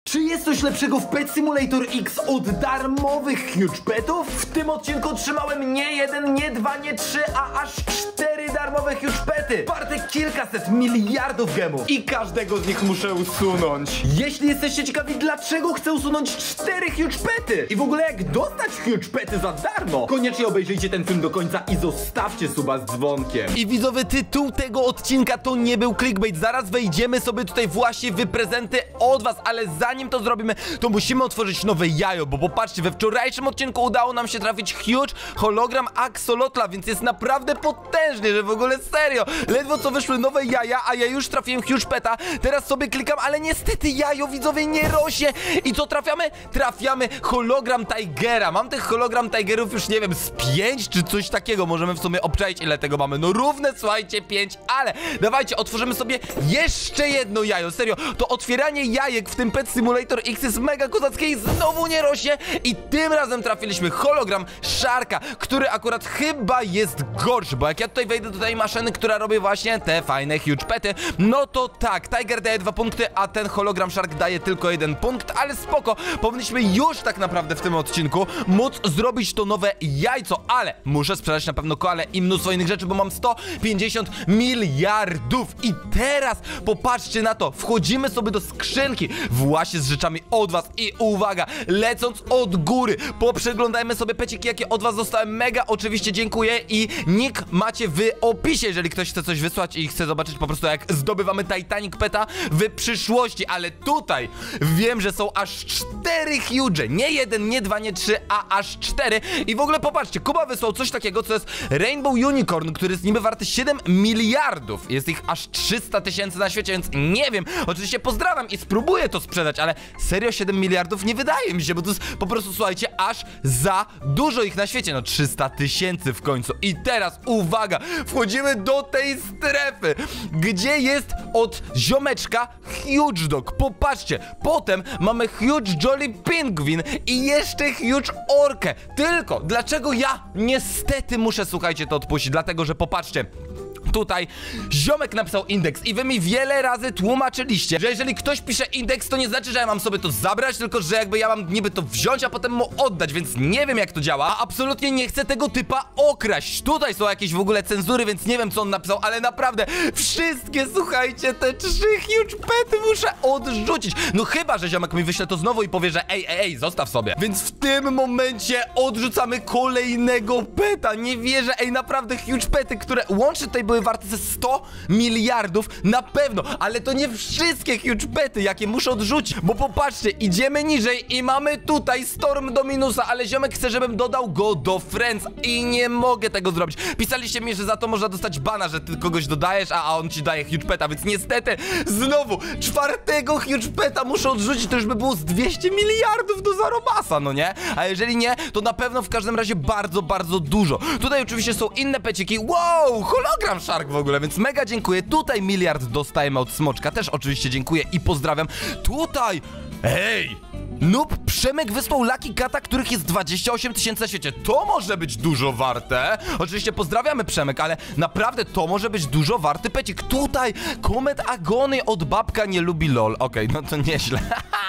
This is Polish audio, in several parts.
Czy jest coś lepszego w Pet Simulator X od darmowych huge petów? W tym odcinku otrzymałem nie jeden, nie dwa, nie trzy, a aż 4 darmowe huge pety warte kilkaset miliardów gemów i każdego z nich muszę usunąć. Jeśli jesteście ciekawi, dlaczego chcę usunąć 4 huge pety i w ogóle jak dostać huge pety za darmo, koniecznie obejrzyjcie ten film do końca i zostawcie suba z dzwonkiem. I widzowie, tytuł tego odcinka to nie był clickbait. Zaraz wejdziemy sobie tutaj właśnie w prezenty od was, ale zanim to zrobimy, to musimy otworzyć nowe jajo, bo popatrzcie, we wczorajszym odcinku udało nam się trafić huge hologram Axolotla, więc jest naprawdę potężnie, że w ogóle serio. Ledwo co wyszły nowe jaja, a ja już trafiłem huge peta. Teraz sobie klikam, ale niestety jajo, widzowie, nie rośnie. I co trafiamy? Trafiamy hologram Tigera. Mam tych hologram Tigerów już, nie wiem, z 5 czy coś takiego. Możemy w sumie obczaić, ile tego mamy. No równe, słuchajcie, 5, ale dawajcie, otworzymy sobie jeszcze jedno jajo. Serio, to otwieranie jajek w tym Pet Simulator X jest mega kozackie i znowu nie rośnie. I tym razem trafiliśmy hologram Sharka, który akurat chyba jest gorszy, bo jak ja tutaj wejdę do tej maszyny, która robi właśnie te fajne huge pety, no to tak, Tiger daje 2 punkty, a ten hologram Shark daje tylko 1 punkt, ale spoko, powinniśmy już tak naprawdę w tym odcinku móc zrobić to nowe jajco, ale muszę sprzedać na pewno koale i mnóstwo innych rzeczy, bo mam 150 miliardów. I teraz popatrzcie na to, wchodzimy sobie do skrzynki właśnie z rzeczami od was i uwaga, lecąc od góry, poprzeglądajmy sobie peciki, jakie od was dostałem. Mega oczywiście dziękuję i nick macie w opisie, jeżeli ktoś chce coś wysłać i chce zobaczyć po prostu, jak zdobywamy Titanic Peta w przyszłości. Ale tutaj wiem, że są aż 4 huge, nie 1, nie 2, nie 3, a aż 4. I w ogóle popatrzcie, Kuba wysłał coś takiego, co jest Rainbow Unicorn, który jest niby warty 7 miliardów. Jest ich aż 300 tysięcy na świecie, więc nie wiem. Oczywiście pozdrawiam i spróbuję to sprzedać, ale serio 7 miliardów nie wydaje mi się, bo to jest po prostu, słuchajcie, aż za dużo ich na świecie. No 300 tysięcy w końcu. I teraz uwaga, wchodzimy do tej strefy, gdzie jest od ziomeczka Huge Dog. Popatrzcie, potem mamy Huge Jolly Penguin i jeszcze Huge Orkę. Tylko, dlaczego ja niestety muszę, słuchajcie, to odpuścić? Dlatego, że popatrzcie, tutaj ziomek napisał indeks i wy mi wiele razy tłumaczyliście, że jeżeli ktoś pisze indeks, to nie znaczy, że ja mam sobie to zabrać, tylko że jakby ja mam niby to wziąć, a potem mu oddać, więc nie wiem, jak to działa, a absolutnie nie chcę tego typa okraść. Tutaj są jakieś w ogóle cenzury, więc nie wiem, co on napisał, ale naprawdę wszystkie, słuchajcie, te 3 huge pety muszę odrzucić. No chyba, że ziomek mi wyśle to znowu i powie, że ej, zostaw sobie. Więc w tym momencie odrzucamy kolejnego peta. Nie wierzę, naprawdę huge pety, które łącznie tutaj były warte ze 100 miliardów na pewno, ale to nie wszystkie huge pety, jakie muszę odrzucić, bo popatrzcie, idziemy niżej i mamy tutaj Storm Dominusa, ale ziomek chce, żebym dodał go do Friends i nie mogę tego zrobić. Pisaliście mi, że za to można dostać bana, że ty kogoś dodajesz, a on ci daje huge peta, więc niestety znowu 4 huge peta muszę odrzucić, to już by było z 200 miliardów do zarobasa, no nie? A jeżeli nie, to na pewno w każdym razie bardzo, bardzo dużo. Tutaj oczywiście są inne peciki. Wow, hologram Shark w ogóle, więc mega dziękuję. Tutaj miliard dostajemy od Smoczka, też oczywiście dziękuję i pozdrawiam. Tutaj, hej! Noob Przemek wysłał Lucky Cata, których jest 28 tysięcy na świecie. To może być dużo warte. Oczywiście pozdrawiamy, Przemek, ale naprawdę to może być dużo warty pecik. Tutaj Comet Agony od Babka nie lubi LOL. Okej, no to nieźle.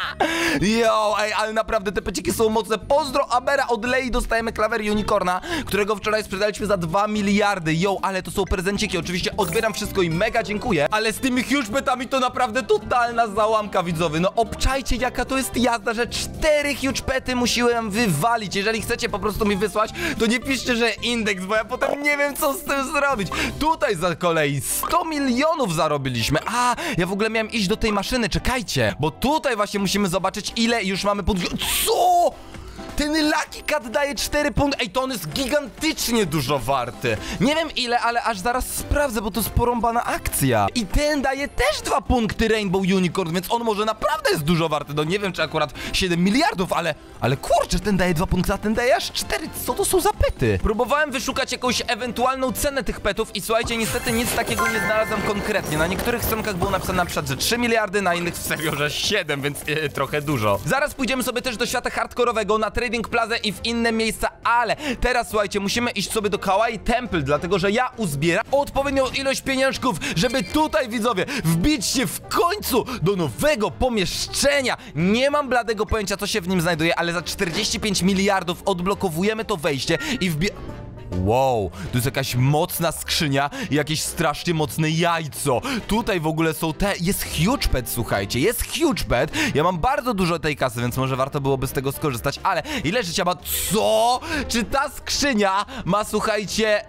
Yo, ale naprawdę te peciki są mocne. Pozdro Abera od Lei, dostajemy klawer Unicorna, którego wczoraj sprzedaliśmy za 2 miliardy. Yo, ale to są prezenciki. Oczywiście odbieram wszystko i mega dziękuję. Ale z tymi huge petami to naprawdę totalna załamka, widzowie. No obczajcie, jaka to jest jazda, że 4 huge pety musiłem wywalić. Jeżeli chcecie po prostu mi wysłać, to nie piszcie, że indeks, bo ja potem nie wiem, co z tym zrobić. Tutaj za kolei 100 milionów zarobiliśmy. A, ja w ogóle miałem iść do tej maszyny, czekajcie, bo tutaj właśnie musimy zobaczyć, ile już mamy punktów. Co? Ten Lucky Cat daje 4 punkty. Ej, to on jest gigantycznie dużo warty. Nie wiem ile, ale aż zaraz sprawdzę, bo to jest porąbana akcja. I ten daje też 2 punkty Rainbow Unicorn, więc on może naprawdę jest dużo warty. No nie wiem, czy akurat 7 miliardów, ale kurczę, ten daje 2 punkty, a ten daje aż 4. Co to są za pety? Próbowałem wyszukać jakąś ewentualną cenę tych petów i słuchajcie, niestety nic takiego nie znalazłem konkretnie. Na niektórych stronkach było napisane na przykład, że 3 miliardy, na innych serio, że 7, więc trochę dużo. Zaraz pójdziemy sobie też do świata hardkorowego na trade Trading Plaza i w inne miejsca, ale teraz, słuchajcie, musimy iść sobie do Kawaii Temple, dlatego że ja uzbieram odpowiednią ilość pieniążków, żeby tutaj, widzowie, wbić się w końcu do nowego pomieszczenia. Nie mam bladego pojęcia, co się w nim znajduje, ale za 45 miliardów odblokowujemy to wejście i Wow, to jest jakaś mocna skrzynia i jakieś strasznie mocne jajco. Tutaj w ogóle są jest huge pet, słuchajcie, jest huge pet. Ja mam bardzo dużo tej kasy, więc może warto byłoby z tego skorzystać, ale ile życia ma? Co? Czy ta skrzynia ma, słuchajcie,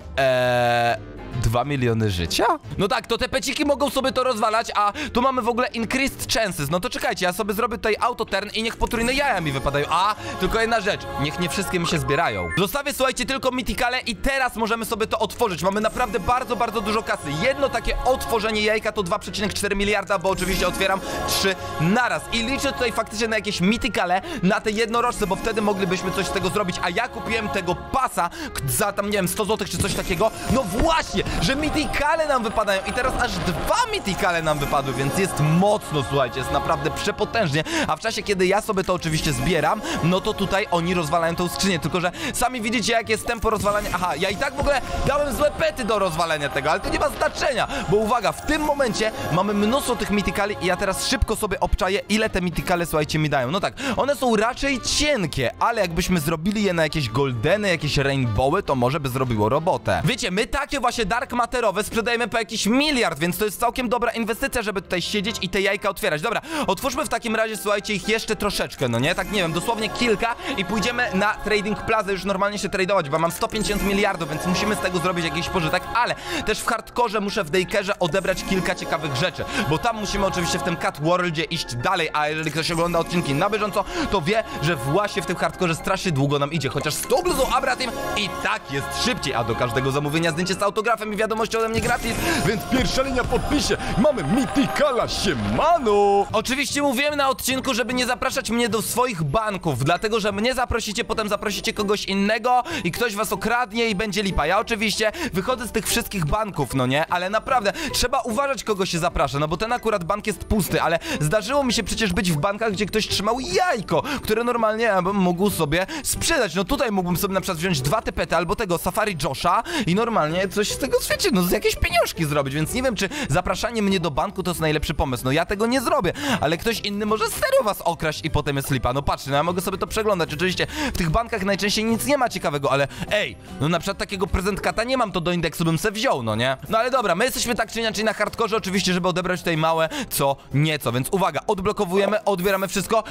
2 miliony życia? No tak, to te peciki mogą sobie to rozwalać, a tu mamy w ogóle increased chances. No to czekajcie, ja sobie zrobię tutaj auto turn i niech potrójne jaja mi wypadają. A, tylko jedna rzecz, niech nie wszystkie mi się zbierają. Zostawię, słuchajcie, tylko mythicale i teraz możemy sobie to otworzyć. Mamy naprawdę bardzo, bardzo dużo kasy. Jedno takie otworzenie jajka to 2,4 miliarda, bo oczywiście otwieram 3 naraz. I liczę tutaj faktycznie na jakieś mythicale, na te jednorożce, bo wtedy moglibyśmy coś z tego zrobić. A ja kupiłem tego pasa za tam, nie wiem, 100 zł czy coś takiego. No właśnie, że mythicale nam wypadają i teraz aż 2 mythicale nam wypadły, więc jest mocno, słuchajcie, jest naprawdę przepotężnie, a w czasie, kiedy ja sobie to oczywiście zbieram, no to tutaj oni rozwalają tą skrzynię, tylko że sami widzicie, jak jest tempo rozwalania. Aha, ja i tak w ogóle dałem złe pety do rozwalenia tego, ale to nie ma znaczenia, bo uwaga, w tym momencie mamy mnóstwo tych mythicali i ja teraz szybko sobie obczaję, ile te mythicale, słuchajcie, mi dają. No tak, one są raczej cienkie, ale jakbyśmy zrobili je na jakieś goldeny, jakieś rainbowy, to może by zrobiło robotę. Wiecie, my takie właśnie dark materowe sprzedajemy po jakiś miliard, więc to jest całkiem dobra inwestycja, żeby tutaj siedzieć i te jajka otwierać. Dobra, otwórzmy w takim razie, słuchajcie, ich jeszcze troszeczkę, no nie? Tak, nie wiem, dosłownie kilka i pójdziemy na Trading Plaza już normalnie się tradować, bo mam 150 miliardów, więc musimy z tego zrobić jakiś pożytek, ale też w hardkorze muszę w Daykerze odebrać kilka ciekawych rzeczy, bo tam musimy oczywiście w tym Cat Worldzie iść dalej, a jeżeli ktoś ogląda odcinki na bieżąco, to wie, że właśnie w tym hardkorze strasznie długo nam idzie, chociaż z tą bluzą Abratim i tak jest szybciej, a do każdego zamówienia zdjęcie z autografem i wiadomością ode mnie gratis, więc pierwsza linia w podpisie. Mamy mythicala, siemano! Oczywiście mówiłem na odcinku, żeby nie zapraszać mnie do swoich banków, dlatego, że mnie zaprosicie, potem zaprosicie kogoś innego i ktoś was okradnie i będzie lipa. Ja oczywiście wychodzę z tych wszystkich banków, no nie? Ale naprawdę, trzeba uważać, kogo się zaprasza, no bo ten akurat bank jest pusty, ale zdarzyło mi się przecież być w bankach, gdzie ktoś trzymał jajko, które normalnie ja bym mógł sobie sprzedać. No tutaj mógłbym sobie na przykład wziąć 2 typety albo tego Safari Josha i normalnie coś z tego świecie, no z jakieś pieniążki zrobić, więc nie wiem, czy zapraszanie mnie do banku to jest najlepszy pomysł. No ja tego nie zrobię, ale ktoś inny może serio was okraść i potem jest lipa. No patrzcie, no ja mogę sobie to przeglądać. Oczywiście w tych bankach najczęściej nic nie ma ciekawego, ale ej, no na przykład takiego prezentkata nie mam, to do indeksu bym se wziął, no nie? No ale dobra, my jesteśmy tak czy inaczej na hardkorze, oczywiście, żeby odebrać tutaj małe co nieco, więc uwaga, odblokowujemy, odbieramy wszystko.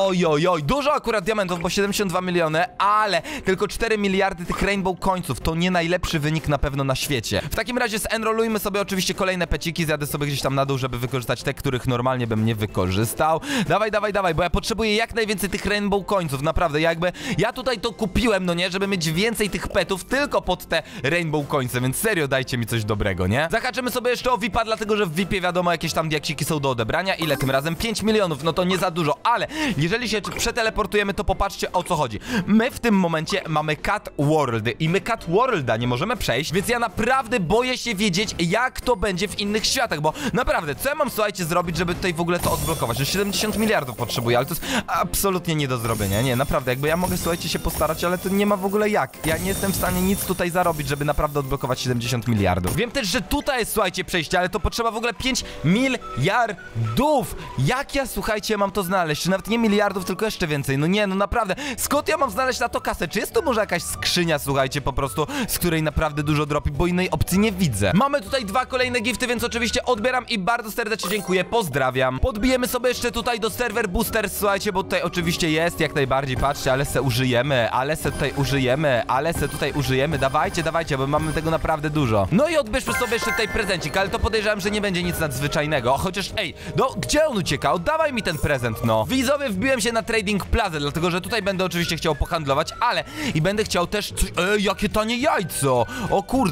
Oj, dużo akurat diamentów, bo 72 miliony, ale tylko 4 miliardy tych rainbow coinsów, to nie najlepszy wynik na pewno na świecie. W takim razie zenrollujmy sobie oczywiście kolejne peciki, zjadę sobie gdzieś tam na dół, żeby wykorzystać te, których normalnie bym nie wykorzystał. Dawaj, bo ja potrzebuję jak najwięcej tych rainbow coinsów, naprawdę, ja tutaj to kupiłem, no nie, żeby mieć więcej tych petów tylko pod te rainbow coinsy, więc serio dajcie mi coś dobrego, nie? Zahaczymy sobie jeszcze o VIP-a, dlatego, że w VIP-ie wiadomo, jakieś tam diaksiki są do odebrania. Ile tym razem? 5 milionów, no to nie za dużo, ale jeżeli się przeteleportujemy, to popatrzcie, o co chodzi. My w tym momencie mamy Cat World i my Cat Worlda nie możemy przejść, więc ja naprawdę boję się wiedzieć, jak to będzie w innych światach, bo naprawdę, co ja mam, słuchajcie, zrobić, żeby tutaj w ogóle to odblokować? No 70 miliardów potrzebuję, ale to jest absolutnie nie do zrobienia, nie, naprawdę, jakby ja mogę, słuchajcie, się postarać, ale to nie ma w ogóle jak. Ja nie jestem w stanie nic tutaj zarobić, żeby naprawdę odblokować 70 miliardów. Wiem też, że tutaj jest, słuchajcie, przejście, ale to potrzeba w ogóle 5 miliardów. Jak ja, słuchajcie, mam to znaleźć? Czy nawet nie miliardów, tylko jeszcze więcej? No nie, no naprawdę, skąd ja mam znaleźć na to kasę? Czy jest to może jakaś skrzynia, słuchajcie, po prostu, z której naprawdę dużo dropi, bo innej opcji nie widzę. Mamy tutaj 2 kolejne gifty, więc oczywiście odbieram i bardzo serdecznie dziękuję, pozdrawiam. Podbijemy sobie jeszcze tutaj do server boosters, słuchajcie, bo tutaj oczywiście jest jak najbardziej, patrzcie, ale se tutaj użyjemy, dawajcie, bo mamy tego naprawdę dużo. No i odbierzmy sobie jeszcze tutaj prezencik, ale to podejrzewam, że nie będzie nic nadzwyczajnego, chociaż ej, no gdzie on ucieka? Oddawaj mi ten prezent, no. Widzowie, wbiłem się na Trading Plaza, dlatego, że tutaj będę oczywiście chciał pohandlować, ale i będę chciał też coś... Ej, jakie tanie jajco! O kurde, to jajko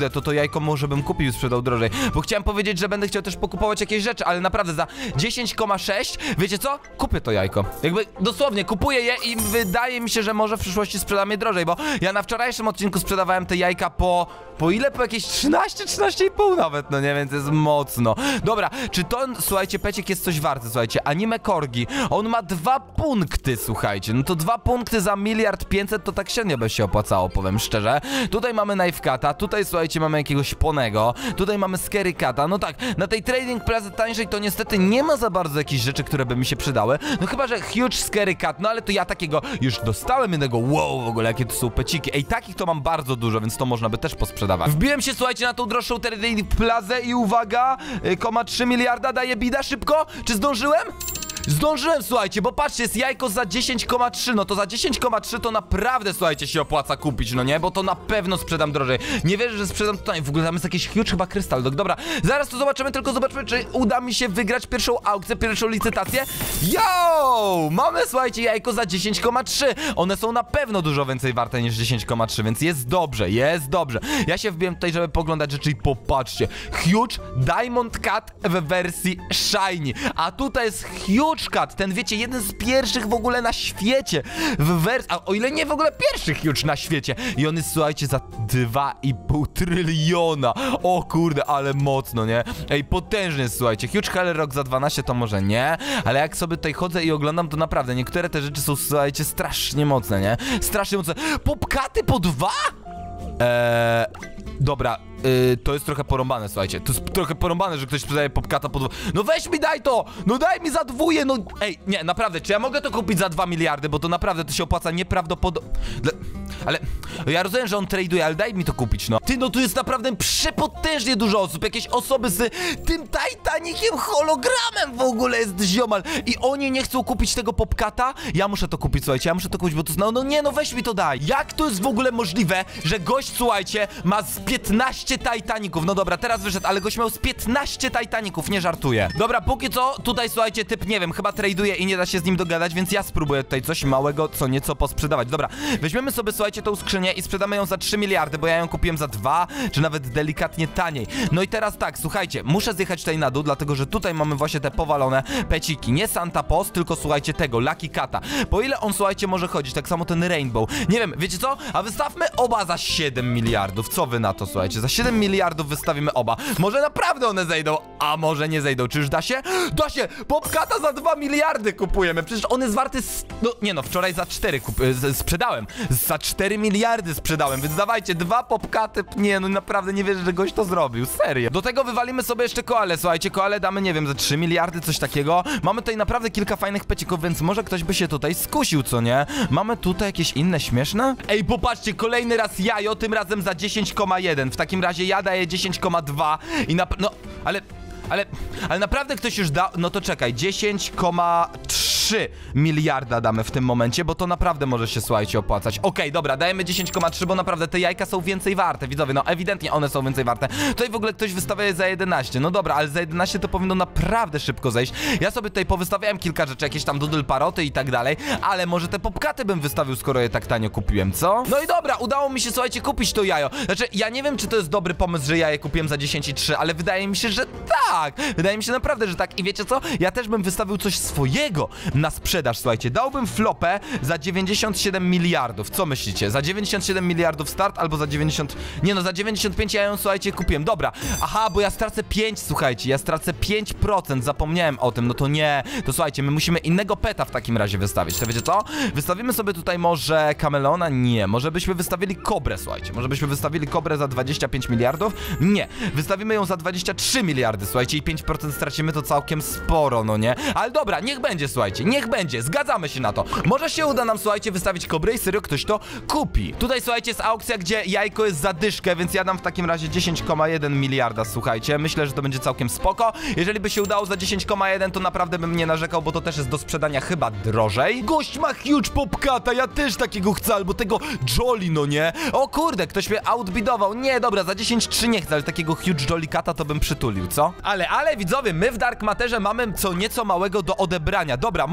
jajko może bym kupił i sprzedał drożej. Bo chciałem powiedzieć, że będę chciał też pokupować jakieś rzeczy, ale naprawdę za 10,6, wiecie co? Kupię to jajko. Jakby dosłownie kupuję je i wydaje mi się, że może w przyszłości sprzedam je drożej, bo ja na wczorajszym odcinku sprzedawałem te jajka po ile? Po jakieś 13,5 nawet, no nie, więc jest mocno. Dobra, czy to, słuchajcie, pecik jest coś warty, słuchajcie, anime Corgi, on ma 2 punkty, słuchajcie, no to 2 punkty za 1,5 mld to tak średnio by się opłacało, powiem szczerze. Tutaj mamy Knife Cata, tutaj, słuchajcie, mamy jakiegoś Ponego, tutaj mamy Scary Cata, no tak, na tej Trading Plaza tańszej to niestety nie ma za bardzo jakichś rzeczy, które by mi się przydały, no chyba, że Huge Scary Cat, no ale to ja takiego już dostałem jednego, wow, w ogóle jakie to są peciki, ej, takich to mam bardzo dużo, więc to można by też posprzedawać. Wbiłem się, słuchajcie, na tą droższą Trading Plazę i uwaga, 0,3 miliarda daje bida, szybko, czy zdążyłem? Zdążyłem, słuchajcie, bo patrzcie, jest jajko za 10,3, no to za 10,3 to naprawdę, słuchajcie, się opłaca kupić, no nie? Bo to na pewno sprzedam drożej. Nie wierzę, że sprzedam tutaj, w ogóle tam jest jakiś huge chyba Crystal Dog. Dobra, zaraz to zobaczymy, tylko zobaczmy, czy uda mi się wygrać pierwszą aukcję, pierwszą licytację. Yo! Mamy, słuchajcie, jajko za 10,3. One są na pewno dużo więcej warte niż 10,3, więc jest dobrze, jest dobrze. Ja się wbiłem tutaj, żeby poglądać rzeczy i popatrzcie. Huge Diamond Cat w wersji Shiny, a tutaj jest Huge Cat, ten, wiecie, jeden z pierwszych w ogóle na świecie w wersji, a o ile nie w ogóle pierwszy Huge na świecie, i on jest, słuchajcie, za 2,5 tryliona. O kurde, ale mocno, nie? Ej, potężny jest, słuchajcie. Huge Hell Rock za 12 to może nie, ale jak sobie tutaj chodzę i oglądam, to naprawdę niektóre te rzeczy są, słuchajcie, strasznie mocne, nie? Strasznie mocne. Popkaty po 2? Dobra, to jest trochę porąbane, słuchajcie. To jest trochę porąbane, że ktoś sprzedaje popkata po 2. No weź mi, daj to! No daj mi za 2, no... Ej, nie, naprawdę, czy ja mogę to kupić za 2 miliardy? Bo to naprawdę to się opłaca nieprawdopodobnie... Ale... Ja rozumiem, że on traduje, ale daj mi to kupić, no. Ty, no tu jest naprawdę przepotężnie dużo osób. Jakieś osoby z tym Titanikiem hologramem w ogóle jest ziomal. I oni nie chcą kupić tego popkata. Ja muszę to kupić, słuchajcie, ja muszę to kupić, bo to... No nie, no weź mi to daj. Jak to jest w ogóle możliwe, że gość, słuchajcie, ma z 15 Titaników? No dobra, teraz wyszedł, ale gość miał z 15 Titaników, nie żartuję. Dobra, póki co, tutaj, słuchajcie, typ, nie wiem, chyba traduje i nie da się z nim dogadać, więc ja spróbuję tutaj coś małego, co nieco posprzedawać. Dobra, weźmiemy sobie, słuchajcie, tą skrzynię i sprzedamy ją za 3 miliardy, bo ja ją kupiłem za 2, czy nawet delikatnie taniej. No i teraz tak, słuchajcie, muszę zjechać tutaj na dół, dlatego że tutaj mamy właśnie te powalone peciki. Nie Santa Post, tylko, słuchajcie, tego, Lucky Cata. Po ile on, słuchajcie, może chodzić? Tak samo ten Rainbow. Nie wiem, wiecie co? A wystawmy oba za 7 miliardów. Co wy na to, słuchajcie? Za 7 miliardów wystawimy oba. Może naprawdę one zejdą, a może nie zejdą. Czyż da się? Da się! Popkata za 2 miliardy kupujemy. Przecież on jest warty... No, nie no, wczoraj za 4 sprzedałem. Za 4 miliardy sprzedałem, więc dawajcie, 2 popkaty. Nie, no naprawdę nie wierzę, że gość to zrobił. Serio. Do tego wywalimy sobie jeszcze koale, słuchajcie. Koale damy, nie wiem, za 3 miliardy, coś takiego. Mamy tutaj naprawdę kilka fajnych pecików, więc może ktoś by się tutaj skusił, co nie? Mamy tutaj jakieś inne śmieszne? Ej, popatrzcie, kolejny raz jajo, tym razem za 10,1. W takim razie ja daję 10,2 i no, ale naprawdę ktoś już da... No to czekaj, 10,3 miliarda damy w tym momencie, bo to naprawdę może się, słuchajcie, opłacać. Okej, dobra, dajemy 10,3, bo naprawdę te jajka są więcej warte, widzowie, no ewidentnie one są więcej warte. Tutaj w ogóle ktoś wystawia je za 11, no dobra, ale za 11 to powinno naprawdę szybko zejść. Ja sobie tutaj powystawiałem kilka rzeczy, jakieś tam doodle paroty i tak dalej, ale może te popkaty bym wystawił, skoro je tak tanio kupiłem, co? No i dobra, udało mi się, słuchajcie, kupić to jajo. Znaczy, ja nie wiem, czy to jest dobry pomysł, że ja je kupiłem za 10,3, ale wydaje mi się, że tak. Wydaje mi się naprawdę, że tak. I wiecie co? Ja też bym wystawił coś swojego na sprzedaż, słuchajcie. Dałbym flopę za 97 miliardów. Co myślicie? Za 97 miliardów start albo za 90... Nie no, za 95 ja ją, słuchajcie, kupiłem. Dobra. Aha, bo ja stracę 5, słuchajcie. Ja stracę 5%. Zapomniałem o tym. No to nie. To słuchajcie, my musimy innego peta w takim razie wystawić. To wiecie co? Wystawimy sobie tutaj może Kameleona? Nie. Może byśmy wystawili Kobrę, słuchajcie. Może byśmy wystawili Kobrę za 25 miliardów? Nie. Wystawimy ją za 23 miliardy, słuchajcie. I 5% stracimy, to całkiem sporo, no nie? Ale dobra, niech będzie, słuchajcie, niech będzie, zgadzamy się na to. Może się uda nam, słuchajcie, wystawić Kobrę i serio ktoś to kupi. Tutaj, słuchajcie, jest aukcja, gdzie jajko jest za dyszkę, więc ja dam w takim razie 10,1 miliarda, słuchajcie. Myślę, że to będzie całkiem spoko. Jeżeli by się udało za 10,1, to naprawdę bym nie narzekał, bo to też jest do sprzedania chyba drożej. Gość ma huge popkata, ja też takiego chcę, albo tego Jolly, no nie? O kurde, ktoś mnie outbidował. Nie, dobra, za 10,3 nie chcę, ale takiego huge Jolly Cata to bym przytulił, co? Ale widzowie, my w Dark Matterze mamy co nieco małego do odebrania. Dobra, moja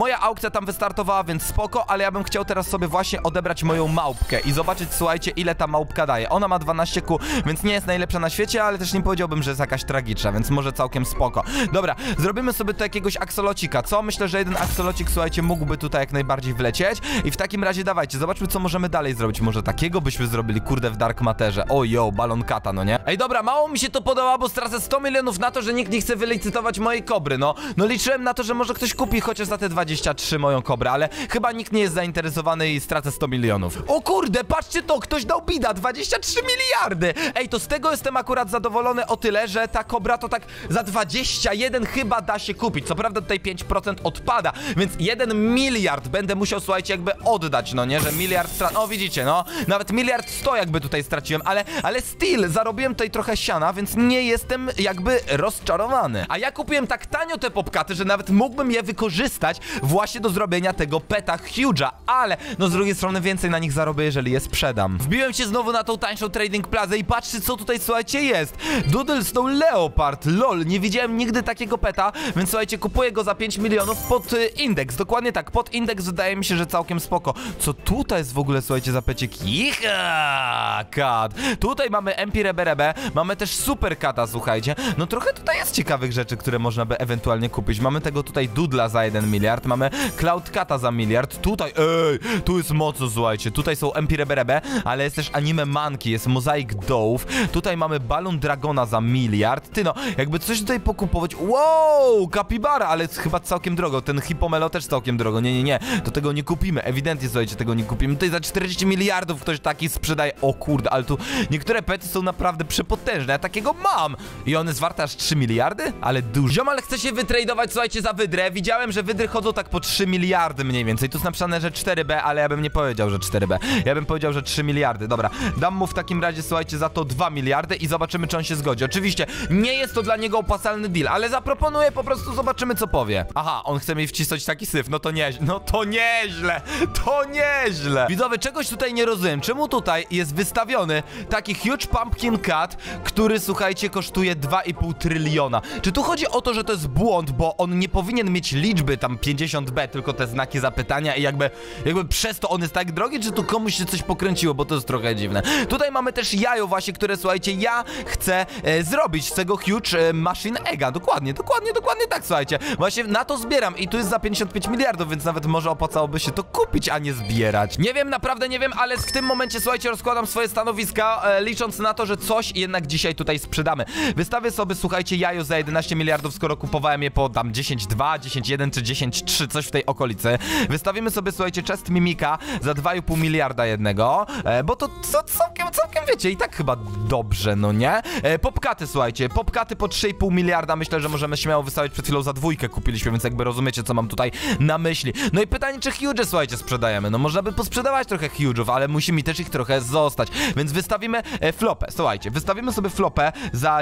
moja aukcja tam wystartowała, więc spoko, ale ja bym chciał teraz sobie właśnie odebrać moją małpkę i zobaczyć, słuchajcie, ile ta małpka daje. Ona ma 12 kół, więc nie jest najlepsza na świecie, ale też nie powiedziałbym, że jest jakaś tragiczna, więc może całkiem spoko. Dobra, zrobimy sobie tu jakiegoś aksolocika, co? Myślę, że jeden aksolocik, słuchajcie, mógłby tutaj jak najbardziej wlecieć i w takim razie dawajcie, zobaczmy, co możemy dalej zrobić. Może takiego byśmy zrobili, kurde, w Dark Matterze. O, yo, balon kata, no nie? Ej, dobra, mało mi się to podoba, bo stracę 100 milionów na to, że nikt nie chce wylicytować mojej kobry, no. No liczyłem na to, że może ktoś kupi chociaż za te 23 moją kobrę, ale chyba nikt nie jest zainteresowany i stracę 100 milionów. O kurde, patrzcie to, ktoś dał bida, 23 miliardy! Ej, to z tego jestem akurat zadowolony o tyle, że ta kobra to tak za 21 chyba da się kupić. Co prawda tutaj 5% odpada, więc 1 miliard będę musiał, słuchajcie, jakby oddać, no nie? Że miliard o, widzicie, no. Nawet miliard 100 jakby tutaj straciłem, ale still, zarobiłem tutaj trochę siana, więc nie jestem jakby rozczarowany. A ja kupiłem tak tanio te popkaty, że nawet mógłbym je wykorzystać właśnie do zrobienia tego peta Huge'a, ale no z drugiej strony więcej na nich zarobię, jeżeli je sprzedam. Wbiłem się znowu na tą tańszą Trading Plazę i patrzcie, co tutaj, słuchajcie, jest. Doodlestone Leopard, lol, nie widziałem nigdy takiego peta, więc słuchajcie, kupuję go za 5 milionów pod indeks, dokładnie tak, pod indeks wydaje mi się, że całkiem spoko. Co tutaj jest w ogóle, słuchajcie, za pecik? Icha, kat. Tutaj mamy MP Reberebe, mamy też Super Kata, słuchajcie. No trochę tutaj jest ciekawych rzeczy, które można by ewentualnie kupić. Mamy tego tutaj Doodla za 1 miliard, mamy Cloud Kata za miliard, tutaj, tu jest mocno, słuchajcie, tutaj są MP Reberebe, ale jest też Anime Monkey, jest Mosaic Dove, tutaj mamy Balon Dragona za miliard, ty no, jakby coś tutaj pokupować, wow, Capybara, ale jest chyba całkiem drogo, ten Hippomelo też całkiem drogo, nie, to tego nie kupimy, ewidentnie, słuchajcie, tego nie kupimy, tutaj za 40 miliardów ktoś taki sprzedaje, o kurde, ale tu niektóre pety są naprawdę przepotężne, ja takiego mam i on jest wart aż 3 miliardy, ale dużo. Ziomal chce się wytradować, słuchajcie, za wydrę, widziałem, że wydry chodzą tak po 3 miliardy mniej więcej, tu jest napisane, że 4B, ale ja bym nie powiedział, że 4B, ja bym powiedział, że 3 miliardy, dobra, dam mu w takim razie, słuchajcie, za to 2 miliardy i zobaczymy, czy on się zgodzi. Oczywiście nie jest to dla niego opłacalny deal, ale zaproponuję, po prostu zobaczymy, co powie. Aha, on chce mi wcisnąć taki syf, no to nieźle, to nieźle. Widzowie, czegoś tutaj nie rozumiem, czemu tutaj jest wystawiony taki Huge Pumpkin Cat, który, słuchajcie, kosztuje 2,5 tryliona. Czy tu chodzi o to, że to jest błąd, bo on nie powinien mieć liczby tam 50B, tylko te znaki zapytania i jakby przez to on jest tak drogi, czy tu komuś się coś pokręciło, bo to jest trochę dziwne. Tutaj mamy też jajo właśnie, które, słuchajcie, ja chcę zrobić z tego Huge Machine Egga. Dokładnie tak, słuchajcie. Właśnie na to zbieram i tu jest za 55 miliardów, więc nawet może opłacałoby się to kupić, a nie zbierać. Nie wiem, naprawdę nie wiem, ale w tym momencie, słuchajcie, rozkładam swoje stanowiska, licząc na to, że coś jednak dzisiaj tutaj sprzedamy. Wystawię sobie, słuchajcie, jajo za 11 miliardów, skoro kupowałem je po tam 10,2, 10,1 czy 10,3, coś w tej okolicy. Wystawimy sobie, słuchajcie, chest Mimika za 2,5 miliarda jednego, bo to całkiem wiecie, i tak chyba dobrze, no nie? Popkaty, słuchajcie, popkaty po 3,5 miliarda, myślę, że możemy śmiało wystawić, przed chwilą za 2 kupiliśmy, więc jakby rozumiecie, co mam tutaj na myśli. No i pytanie, czy huge, słuchajcie, sprzedajemy? No można by posprzedawać trochę huge'ów, ale musi mi też ich trochę zostać, więc wystawimy flopę, słuchajcie, wystawimy sobie flopę za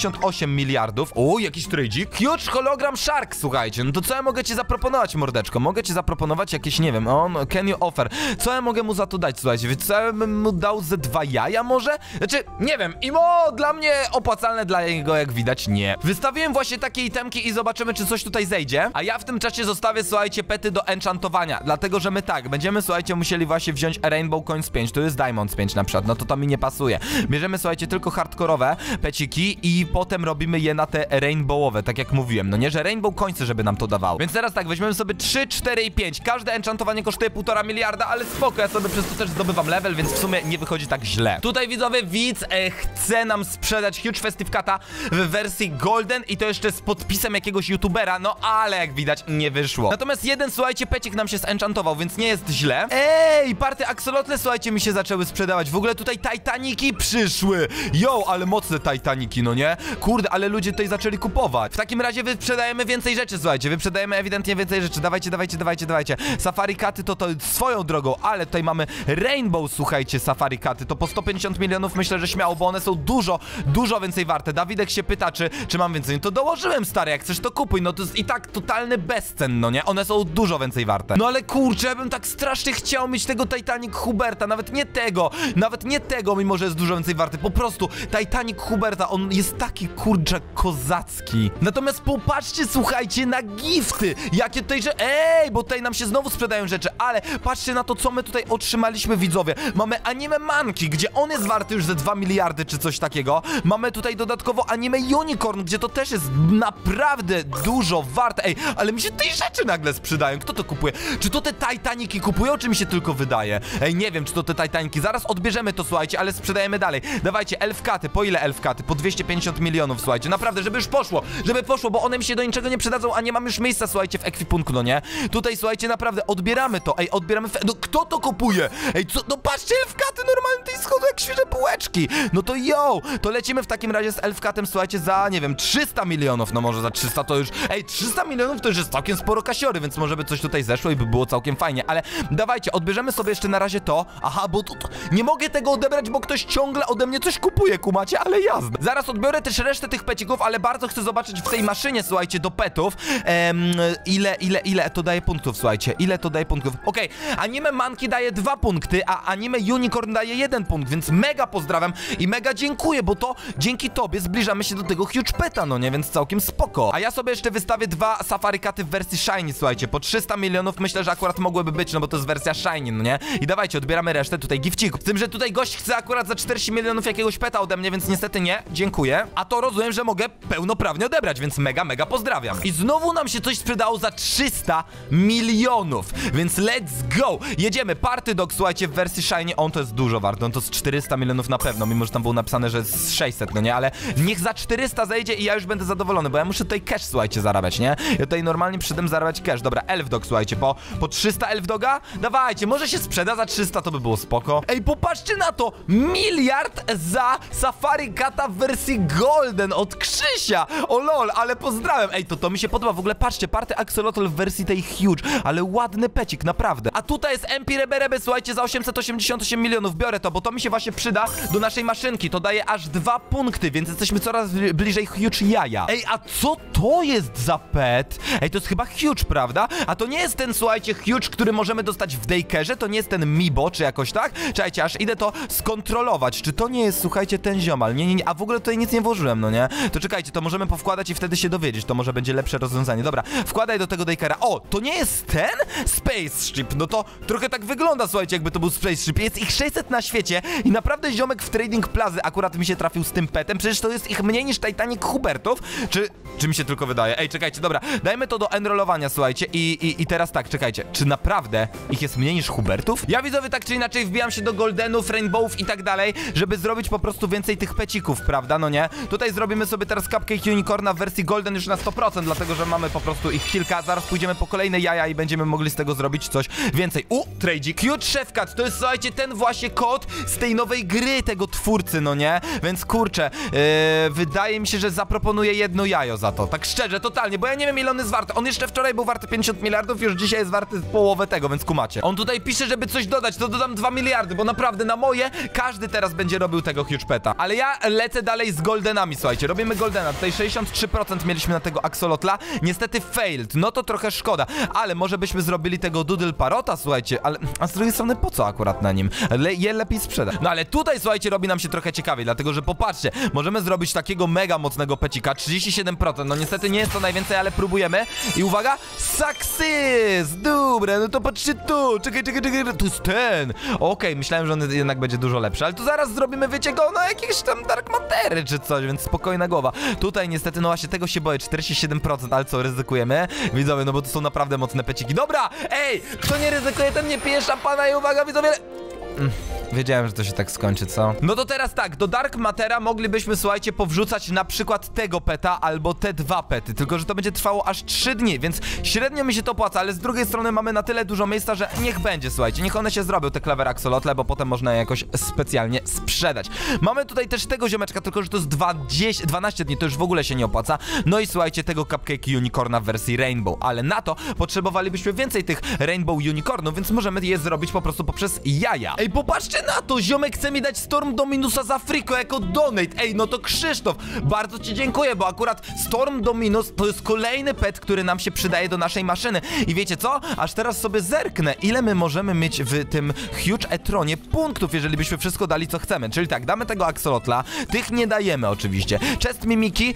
98 miliardów. O, jakiś trade'ik. Huge hologram Shark, słuchajcie, no to co ja mogę ci zaproponować, mordeczko? Mogę ci zaproponować jakieś, nie wiem, can you offer? Co ja mogę mu za to dać, słuchajcie, więc co ja bym mu dał ze 2 jaja może? Znaczy, nie wiem, dla mnie opłacalne, dla niego, jak widać, nie. Wystawiłem właśnie takie itemki i zobaczymy, czy coś tutaj zejdzie, a ja w tym czasie zostawię, słuchajcie, pety do enchantowania, dlatego, że my tak, będziemy, słuchajcie, musieli właśnie wziąć Rainbow Coins 5, tu jest Diamonds 5 na przykład, no to mi nie pasuje. Bierzemy, słuchajcie, tylko hardkorowe peciki i potem robimy je na te rainbowowe, tak jak mówiłem, no nie, że Rainbow Coinsy, żeby nam to dawało. Więc teraz tak, weźmiemy sobie 3, 4 i 5, każde enchantowanie kosztuje 1,5 miliarda, ale spoko, ja sobie przez to też zdobywam level, więc w sumie nie wychodzi tak źle. Tutaj, widzowie, widz chce nam sprzedać Huge Festive Cata w wersji Golden i to jeszcze z podpisem jakiegoś youtubera, no ale jak widać nie wyszło. Natomiast jeden, słuchajcie, pecik nam się zenchantował, więc nie jest źle. Ej, party axolotle, słuchajcie, mi się zaczęły sprzedawać. W ogóle tutaj Titaniki przyszły. Yo, ale mocne Titaniki, no nie? Kurde, ale ludzie tutaj zaczęli kupować. W takim razie wyprzedajemy więcej rzeczy, słuchajcie, wyprzedajemy ewidentnie więcej rzeczy. Dawajcie. Safari Caty to swoją drogą, ale tutaj mamy Rainbow, słuchajcie, Safari Caty, to po 150 milionów myślę, że śmiało, bo one są dużo więcej warte. Dawidek się pyta, czy mam więcej. No to dołożyłem, stary, jak chcesz to kupuj, no to jest i tak totalny bezcen, no nie? One są dużo więcej warte. No ale kurczę, ja bym tak strasznie chciał mieć tego Titanic Huberta, nawet nie tego, mimo że jest dużo więcej warty. Po prostu Titanic Huberta, on jest taki, kurczę, kozacki. Natomiast popatrzcie, słuchajcie, na gifty, jakie troszeczkę tutaj, że... Ej, bo tutaj nam się znowu sprzedają rzeczy, ale patrzcie na to, co my tutaj otrzymaliśmy, widzowie. Mamy anime Monkey, gdzie on jest warty już ze 2 miliardy czy coś takiego. Mamy tutaj dodatkowo anime Unicorn, gdzie to też jest naprawdę dużo warte. Ej, ale mi się tej rzeczy nagle sprzedają. Kto to kupuje? Czy to te Titaniki kupują, czy mi się tylko wydaje? Ej, nie wiem, czy to te Titaniki. Zaraz odbierzemy to, słuchajcie, ale sprzedajemy dalej. Dawajcie, elfkaty. Po ile elfkaty? Po 250 milionów, słuchajcie. Naprawdę, żeby już poszło. Żeby poszło, bo one mi się do niczego nie przydadzą, a nie mam już miejsca, słuchajcie, w ekwipunku, no nie? Tutaj, słuchajcie, naprawdę odbieramy to. Ej, odbieramy... No, kto to kupuje? Ej, co? No patrzcie, elfkaty normalnie tutaj schodzą jak świeże bułeczki. No to to lecimy w takim razie z elfkatem, słuchajcie, za, nie wiem, 300 milionów. No może za 300 to już... Ej, 300 milionów to już jest całkiem sporo kasiory, więc może by coś tutaj zeszło i by było całkiem fajnie. Ale dawajcie, odbierzemy sobie jeszcze na razie to. Aha, bo nie mogę tego odebrać, bo ktoś ciągle ode mnie coś kupuje, kumacie, ale jazda. Zaraz odbiorę też resztę tych pecików, ale bardzo chcę zobaczyć w tej maszynie, słuchajcie, do petów, ile to daje punktów, słuchajcie. Ile to daje punktów? Okej, anime Monkey daje 2 punkty, a anime Unicorn daje 1 punkt, więc mega pozdrawiam i mega dziękuję, bo to dzięki tobie zbliżamy się do tego Huge Peta, no nie, więc całkiem spoko. A ja sobie jeszcze wystawię 2 Safari Katy w wersji Shiny, słuchajcie, po 300 milionów myślę, że akurat mogłyby być, no bo to jest wersja Shiny, no nie? I dawajcie, odbieramy resztę tutaj gifcików. Z tym, że tutaj gość chce akurat za 40 milionów jakiegoś peta ode mnie, więc niestety nie, dziękuję. A to rozumiem, że mogę pełnoprawnie odebrać, więc mega pozdrawiam. I znowu nam się coś sprzedało za 300 milionów, więc let's go! Jedziemy, Party Dog, słuchajcie, w wersji Shiny, on to jest dużo wart, on to jest 400 milionów na pewno, mimo że tam było napisane, że jest 600, no nie, ale niech za 400 zejdzie i ja już będę zadowolony, bo ja muszę tutaj cash, słuchajcie, zarabiać, nie? Ja tutaj normalnie przyszedłem zarabiać cash. Dobra, Elf Dog, słuchajcie, po 300 Elf Doga? Dawajcie, może się sprzeda za 300, to by było spoko. Ej, popatrzcie na to! 1 miliard za Safari Kata w wersji Golden od Krzysia! O lol, ale pozdrawiam! Ej, to mi się podoba, w ogóle patrzcie, Party Axolotl w wersji tej huge, ale ładny pecik, naprawdę. A tutaj jest MP Rebe, słuchajcie, za 888 milionów, biorę to, bo to mi się właśnie przyda do naszej maszynki, to daje aż 2 punkty, więc jesteśmy coraz bliżej huge jaja. Ej, a co to jest za pet? Ej, to jest chyba huge, prawda? A to nie jest ten, słuchajcie, huge, który możemy dostać w daycare'ze, to nie jest ten Mibo, czy jakoś tak? Czekajcie, aż idę to skontrolować, czy to nie jest, słuchajcie, ten ziomal. Nie, a w ogóle tutaj nic nie włożyłem, no nie? To czekajcie, to możemy powkładać i wtedy się dowiedzieć, to może będzie lepsze rozwiązanie. Dobra, wkładaj do tego daycare'a. O, to nie jest ten Spaceship, no to trochę tak wygląda, słuchajcie, jakby to był Spaceship. Jest ich 600 na świecie i naprawdę ziomek w Trading Plazy akurat mi się trafił z tym petem, przecież to jest ich mniej niż Titanic Hubertów, czy mi się tylko wydaje? Ej, czekajcie, dobra, dajmy to do enrollowania, słuchajcie, i teraz tak, czekajcie, czy naprawdę ich jest mniej niż Hubertów? Ja, widzowie, tak czy inaczej wbijam się do Goldenów, Rainbowów i tak dalej, żeby zrobić po prostu więcej tych pecików, prawda, no nie? Tutaj zrobimy sobie teraz Cupcake Unicorna w wersji Golden już na 100%, dlatego, że mamy po prostu ich kilka, zaraz pójdziemy po kolejne jaja i będziemy mogli z tego zrobić coś więcej. Tradzik. Huge Chef Cat, to jest, słuchajcie, ten właśnie kod z tej nowej gry tego twórcy, no nie? Więc kurczę, wydaje mi się, że zaproponuję jedno jajo za to, tak szczerze, totalnie, bo ja nie wiem, ile on jest warty. On jeszcze wczoraj był warty 50 miliardów, już dzisiaj jest warty połowę tego, więc kumacie. On tutaj pisze, żeby coś dodać, to dodam 2 miliardy, bo naprawdę na moje każdy teraz będzie robił tego Huge Peta. Ale ja lecę dalej z Goldenami, słuchajcie, robimy Goldena. Tutaj 63% mieliśmy na tego Axolotla, niestety failed, no to trochę szkoda, ale może byśmy zrobili tego Doodle Parrota, słuchajcie, ale a z drugiej strony po co akurat na nim? Je lepiej sprzeda. No ale tutaj, słuchajcie, robi nam się trochę ciekawiej, dlatego że popatrzcie, możemy zrobić takiego mega mocnego pecika, 37%, no niestety nie jest to najwięcej, ale próbujemy i uwaga, success! Dobre, no to patrzcie tu, czekaj, tu jest ten. Okej, myślałem, że on jednak będzie dużo lepszy, ale tu zaraz zrobimy, wiecie go, no jakieś tam Dark Matery czy coś, więc spokojna głowa. Tutaj niestety, no właśnie tego się boję, 47%, ale co, ryzykujemy? Widzowie, no bo to są naprawdę mocne peciki. Dobra, ej, kto nie ryzykuje, ten nie pije szampana i uwaga, widzowie. Wiedziałem, że to się tak skończy, co? No to teraz tak, do Dark Matera moglibyśmy, słuchajcie, powrzucać na przykład tego peta albo te 2 pety, tylko że to będzie trwało aż 3 dni, więc średnio mi się to opłaca, ale z drugiej strony mamy na tyle dużo miejsca, że niech będzie, słuchajcie, niech one się zrobią, te Clever Axolotle, bo potem można je jakoś specjalnie sprzedać. Mamy tutaj też tego ziomeczka, tylko że to jest 12 dni, to już w ogóle się nie opłaca. No i słuchajcie, tego Cupcake Unicorna w wersji Rainbow, ale na to potrzebowalibyśmy więcej tych Rainbow Unicornów, więc możemy je zrobić po prostu poprzez jaja. Ej, popatrzcie na to? Ziomek chce mi dać Storm Dominusa za friko jako donate. Ej, no to Krzysztof, bardzo ci dziękuję, bo akurat Storm Dominus to jest kolejny pet, który nam się przydaje do naszej maszyny. I wiecie co? Aż teraz sobie zerknę, ile my możemy mieć w tym Huge E-tronie punktów, jeżeli byśmy wszystko dali, co chcemy. Czyli tak, damy tego Axolotla, tych nie dajemy oczywiście. Chest Mimiki,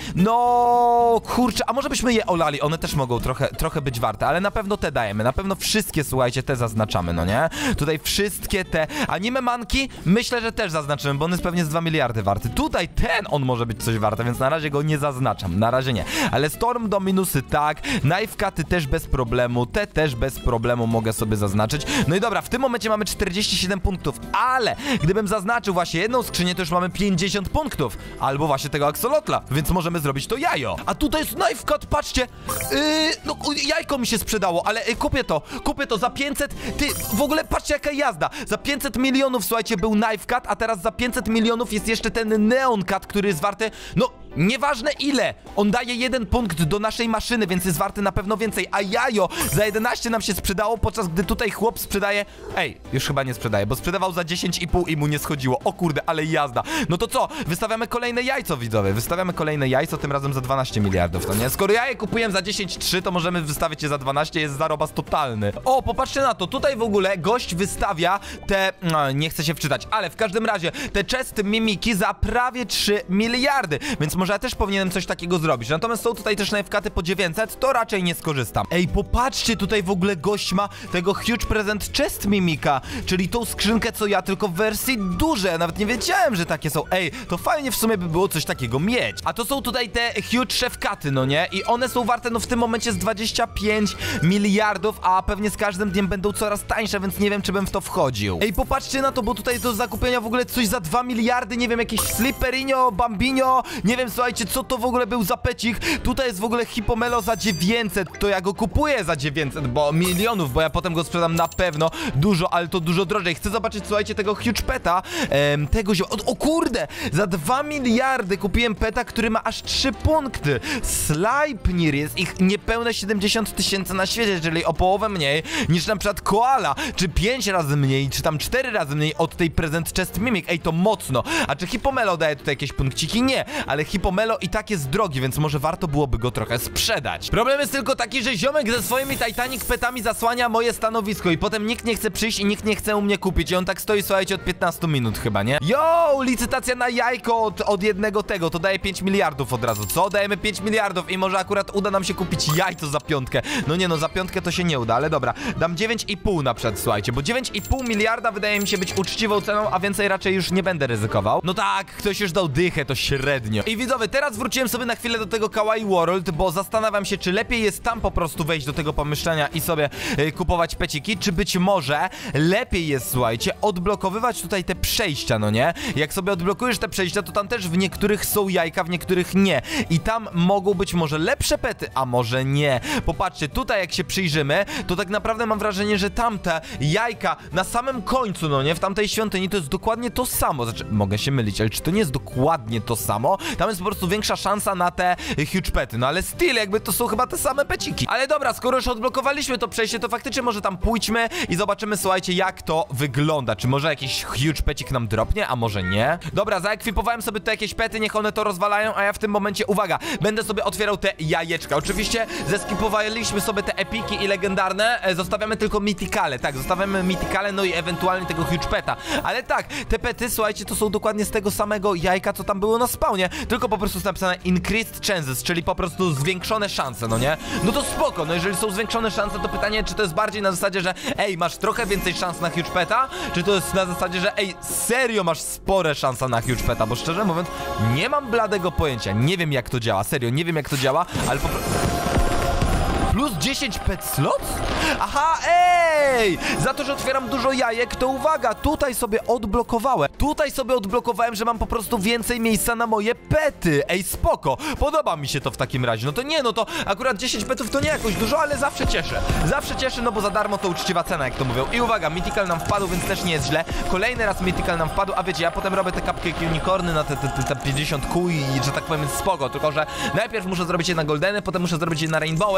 no kurczę, a może byśmy je olali, one też mogą trochę być warte, ale na pewno te dajemy, na pewno wszystkie, słuchajcie, te zaznaczamy, no nie? Tutaj wszystkie te anime manki, myślę, że też zaznaczymy, bo on jest pewnie z 2 miliardy warty. Tutaj ten, on może być coś warte, więc na razie go nie zaznaczam, na razie nie. Ale Storm Dominusy tak, Knife Cuty też bez problemu, te też bez problemu mogę sobie zaznaczyć. No i dobra, w tym momencie mamy 47 punktów, ale gdybym zaznaczył właśnie jedną skrzynię, to już mamy 50 punktów, albo właśnie tego Axolotla, więc możemy zrobić to jajo. A tutaj jest Knife Cut, patrzcie, no jajko mi się sprzedało, ale kupię to za 500, ty, w ogóle patrzcie jaka jazda, za 500 milionów, słuchajcie, był Knife Cut, a teraz za 500 milionów jest jeszcze ten Neon Cut, który jest warty, no nieważne ile, on daje 1 punkt do naszej maszyny, więc jest warty na pewno więcej, a jajo za 11 nam się sprzedało, podczas gdy tutaj chłop sprzedaje, już chyba nie sprzedaje, bo sprzedawał za 10,5 i mu nie schodziło, o kurde, ale jazda. No to co, wystawiamy kolejne jajco, widzowie, wystawiamy kolejne jajco, tym razem za 12 miliardów, no nie? Skoro ja je kupiłem za 10,3, to możemy wystawić je za 12, jest zarobas totalny. O, popatrzcie na to, tutaj w ogóle gość wystawia te, no, nie chcę się wczytać, ale w każdym razie te chest mimiki za prawie 3 miliardy, więc może ja też powinienem coś takiego zrobić. Natomiast są tutaj też Knife Cuty po 900, to raczej nie skorzystam. Ej, popatrzcie, tutaj w ogóle gość ma tego Huge Present Chest Mimika, czyli tą skrzynkę, co ja, tylko w wersji dużej. Ja nawet nie wiedziałem, że takie są. Ej, to fajnie w sumie by było coś takiego mieć. A to są tutaj te Huge Chef Cuty, no nie? I one są warte, no w tym momencie z 25 miliardów, a pewnie z każdym dniem będą coraz tańsze, więc nie wiem, czy bym w to wchodził. Ej, popatrzcie na to, bo tutaj do zakupienia w ogóle coś za 2 miliardy, nie wiem, jakiś Slipperinho, Bambinho, nie wiem, słuchajcie, co to w ogóle był za pecik. Tutaj jest w ogóle Hippomelo za 900, to ja go kupuję za 900, bo milionów, bo ja potem go sprzedam na pewno dużo, ale to dużo drożej. Chcę zobaczyć, słuchajcie, tego Huge Peta, o kurde, za 2 miliardy kupiłem peta, który ma aż 3 punkty. Sleipnir, jest ich niepełne 70 tysięcy na świecie, czyli o połowę mniej niż na przykład Koala, czy 5 razy mniej, czy tam 4 razy mniej od tej Present Chest Mimic. Ej, to mocno. A czy Hippomelo daje tutaj jakieś punkciki? Nie, ale Hippomelo i tak jest drogi, więc może warto byłoby go trochę sprzedać. Problem jest tylko taki, że ziomek ze swoimi Titanic petami zasłania moje stanowisko i potem nikt nie chce przyjść i nikt nie chce u mnie kupić i on tak stoi, słuchajcie, od 15 minut chyba, nie? Yo, licytacja na jajko od jednego tego, to daje 5 miliardów od razu. Co? Dajemy 5 miliardów i może akurat uda nam się kupić jajco za 5. No nie no, za 5 to się nie uda, ale dobra. Dam 9,5 na przykład, słuchajcie, bo 9,5 miliarda wydaje mi się być uczciwą ceną, a więcej raczej już nie będę ryzykował. No tak, ktoś już dał dychę, to średnio. I widzowie, teraz wróciłem sobie na chwilę do tego Kawaii World, bo zastanawiam się, czy lepiej jest tam po prostu wejść do tego pomieszczenia i sobie kupować peciki, czy być może lepiej jest, słuchajcie, odblokowywać tutaj te przejścia, no nie? Jak sobie odblokujesz te przejścia, to tam też w niektórych są jajka, w niektórych nie. I tam mogą być może lepsze pety, a może nie. Popatrzcie, tutaj jak się przyjrzymy, to tak naprawdę mam wrażenie, że tamte jajka na samym końcu, no nie? W tamtej świątyni to jest dokładnie to samo. Znaczy, mogę się mylić, ale czy to nie jest dokładnie to samo? Tam jest po prostu większa szansa na te huge pety, no ale still, jakby to są chyba te same peciki. Ale dobra, skoro już odblokowaliśmy to przejście, to faktycznie może tam pójdźmy i zobaczymy, słuchajcie, jak to wygląda. Czy może jakiś huge pecik nam dropnie, a może nie? Dobra, zaekwipowałem sobie tu jakieś pety, niech one to rozwalają, a ja w tym momencie, uwaga, będę sobie otwierał te jajeczka. Oczywiście zeskipowaliśmy sobie te epiki i legendarne, zostawiamy tylko mythicale, tak, zostawiamy mythicale, no i ewentualnie tego huge peta. Ale tak, te pety, słuchajcie, to są dokładnie z tego samego jajka, co tam było na spawnie, tylko po prostu jest napisane increased chances, czyli po prostu zwiększone szanse, no nie? No to spoko, no jeżeli są zwiększone szanse, to pytanie, czy to jest bardziej na zasadzie, że ej, masz trochę więcej szans na huge peta, czy to jest na zasadzie, że ej, serio masz spore szanse na huge peta, bo szczerze mówiąc, nie mam bladego pojęcia, nie wiem jak to działa, serio, nie wiem jak to działa, ale po prostu... Plus 10 pet slots? Aha, ej! Za to, że otwieram dużo jajek, to uwaga, tutaj sobie odblokowałem. Tutaj sobie odblokowałem, że mam po prostu więcej miejsca na moje pety. Ej, spoko, podoba mi się to w takim razie. No to nie, no to akurat 10 petów to nie jakoś dużo, ale zawsze cieszę. Zawsze cieszę, no bo za darmo to uczciwa cena, jak to mówią. I uwaga, mythical nam wpadł, więc też nie jest źle. Kolejny raz mythical nam wpadł, a wiecie, ja potem robię te cupcake unicorny na te 50 kół i że tak powiem jest spoko. Tylko, że najpierw muszę zrobić je na goldeny, potem muszę zrobić je na rainbowy, potem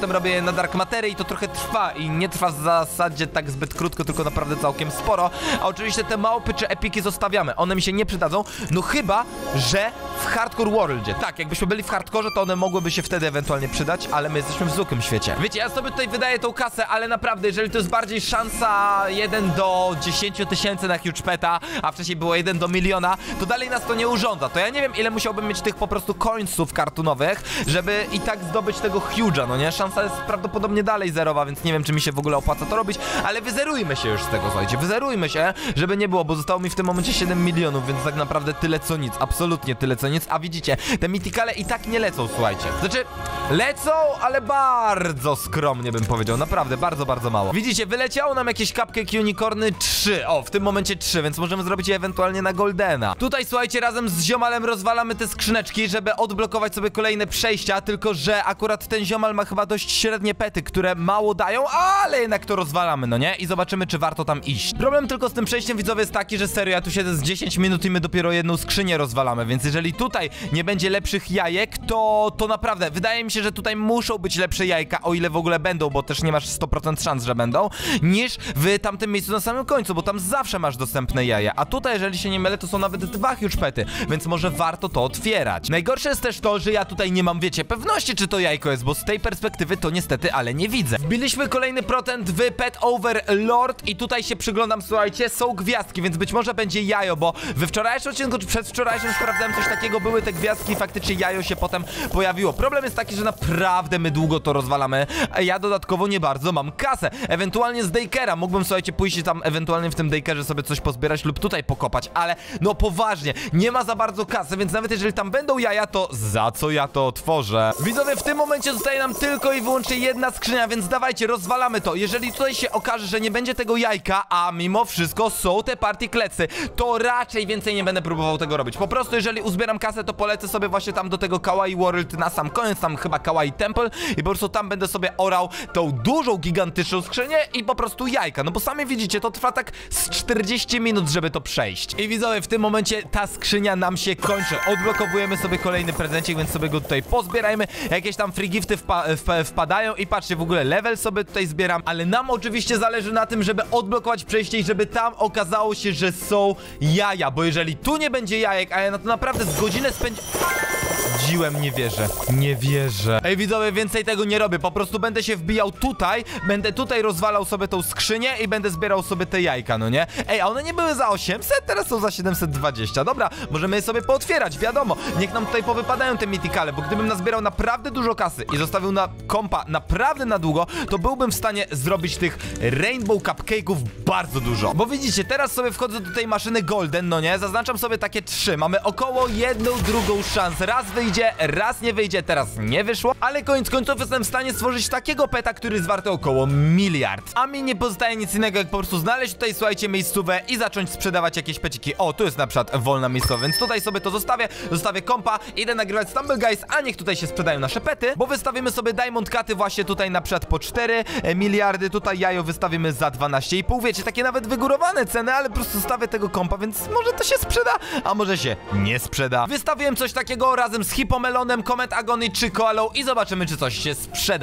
potem robię je na Dark Matery i to trochę trwa i nie trwa w zasadzie tak zbyt krótko, tylko naprawdę całkiem sporo. A oczywiście te małpy czy epiki zostawiamy, one mi się nie przydadzą, no chyba, że w Hardcore Worldzie. Tak, jakbyśmy byli w hardkorze, to one mogłyby się wtedy ewentualnie przydać, ale my jesteśmy w zwykłym świecie. Wiecie, ja sobie tutaj wydaję tą kasę, ale naprawdę, jeżeli to jest bardziej szansa 1 do 10 tysięcy na Huge Peta, a wcześniej było 1 do miliona, to dalej nas to nie urządza. To ja nie wiem, ile musiałbym mieć tych po prostu coinsów kartunowych, żeby i tak zdobyć tego Huge'a, no nie? Szansa jest prawdopodobnie dalej zerowa, więc nie wiem, czy mi się w ogóle opłaca to robić, ale wyzerujmy się już z tego, słuchajcie, wyzerujmy się, żeby nie było, bo zostało mi w tym momencie 7 milionów, więc tak naprawdę tyle co nic, absolutnie tyle co nic, a widzicie, te mythicale i tak nie lecą, słuchajcie. Znaczy, lecą, ale bardzo skromnie bym powiedział, naprawdę, bardzo, bardzo mało. Widzicie, wyleciało nam jakieś Cupcake Unicorny 3, o, w tym momencie 3, więc możemy zrobić je ewentualnie na Goldena. Tutaj, słuchajcie, razem z ziomalem rozwalamy te skrzyneczki, żeby odblokować sobie kolejne przejścia, tylko że akurat ten ziomal ma chyba dość średnie pety, które mało dają, ale jednak to rozwalamy, no nie? I zobaczymy, czy warto tam iść. Problem tylko z tym przejściem, widzowie, jest taki, że serio, ja tu siedzę z 10 minut i my dopiero jedną skrzynię rozwalamy, więc jeżeli tutaj nie będzie lepszych jajek, to naprawdę, wydaje mi się, że tutaj muszą być lepsze jajka, o ile w ogóle będą, bo też nie masz 100% szans, że będą, niż w tamtym miejscu na samym końcu, bo tam zawsze masz dostępne jaja, a tutaj, jeżeli się nie mylę, to są nawet 2 huge pety, więc może warto to otwierać. Najgorsze jest też to, że ja tutaj nie mam, wiecie, pewności, czy to jajko jest, bo z tej perspektywy to niestety, ale nie widzę. Wbiliśmy kolejny procent w Pet Overlord i tutaj się przyglądam, słuchajcie, są gwiazdki, więc być może będzie jajo, bo we wczorajszym odcinku, czy przedwczorajszym sprawdzałem coś takiego, były te gwiazdki i faktycznie jajo się potem pojawiło. Problem jest taki, że naprawdę my długo to rozwalamy, a ja dodatkowo nie bardzo mam kasę. Ewentualnie z Daycare'a mógłbym, słuchajcie, pójść tam ewentualnie w tym Daycare'ze sobie coś pozbierać lub tutaj pokopać, ale no poważnie, nie ma za bardzo kasy, więc nawet jeżeli tam będą jaja, to za co ja to otworzę? Widzowie, w tym momencie zostaje nam tylko i wyłącznie jedna skrzynia, więc dawajcie, rozwalamy to. Jeżeli tutaj się okaże, że nie będzie tego jajka, a mimo wszystko są te party klecy, to raczej więcej nie będę próbował tego robić. Po prostu, jeżeli uzbieram kasę, to polecę sobie właśnie tam do tego Kawaii World na sam koniec, tam chyba Kawaii Temple i po prostu tam będę sobie orał tą dużą, gigantyczną skrzynię i po prostu jajka. No bo sami widzicie, to trwa tak z 40 minut, żeby to przejść. I widzowie, w tym momencie ta skrzynia nam się kończy. Odblokowujemy sobie kolejny prezencik, więc sobie go tutaj pozbierajmy. Jakieś tam free gifty wpadają i patrzcie, w ogóle level sobie tutaj zbieram, ale nam oczywiście zależy na tym, żeby odblokować przejście i żeby tam okazało się, że są jaja, bo jeżeli tu nie będzie jajek, a ja na to naprawdę z godzinę spędziłem, nie wierzę, nie wierzę. Ej, widzowie, więcej tego nie robię, po prostu będę się wbijał tutaj, będę tutaj rozwalał sobie tą skrzynię i będę zbierał sobie te jajka, no nie? Ej, a one nie były za 800, teraz są za 720, dobra, możemy je sobie pootwierać, wiadomo, niech nam tutaj powypadają te mythicale, bo gdybym nazbierał naprawdę dużo kasy i zostawił na kompa naprawdę na długo, to byłbym w stanie zrobić tych Rainbow Cupcake'ów bardzo dużo. Bo widzicie, teraz sobie wchodzę do tej maszyny Golden, no nie? Zaznaczam sobie takie 3, mamy około 1/2 szans, raz wyjdzie, raz nie wyjdzie, teraz nie wyszło, ale koniec końców jestem w stanie stworzyć takiego peta, który jest warty około 1 miliard. A mi nie pozostaje nic innego, jak po prostu znaleźć tutaj, słuchajcie, miejscówę i zacząć sprzedawać jakieś peciki. O, tu jest na przykład wolna miejscowa, więc tutaj sobie to zostawię kompa, idę nagrywać Stumble Guys, a niech tutaj się sprzedają nasze pety, bo wystawimy sobie Diamond Cuty właśnie tutaj na przykład po 4 miliardy, tutaj jajo wystawimy za 12,5, wiecie, takie nawet wygórowane ceny, ale po prostu stawię tego kompa, więc może to się sprzeda, a może się nie sprzeda. Wystawiłem coś takiego razem z Hipomelonem, Comet Agony czy Koalą i zobaczymy, czy coś się sprzeda.